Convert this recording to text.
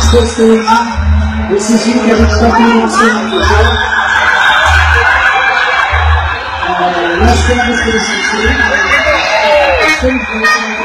Esqueci, esse dia que a gente está começando nós temos que